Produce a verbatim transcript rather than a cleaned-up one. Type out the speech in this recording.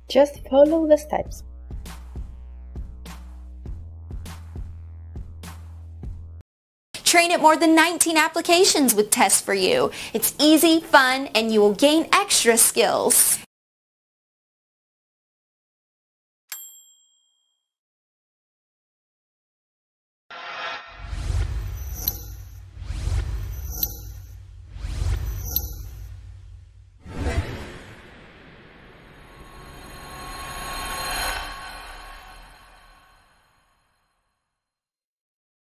Just follow the steps. Train at more than nineteen applications with Tests for You. It's easy, fun, and you will gain extra skills.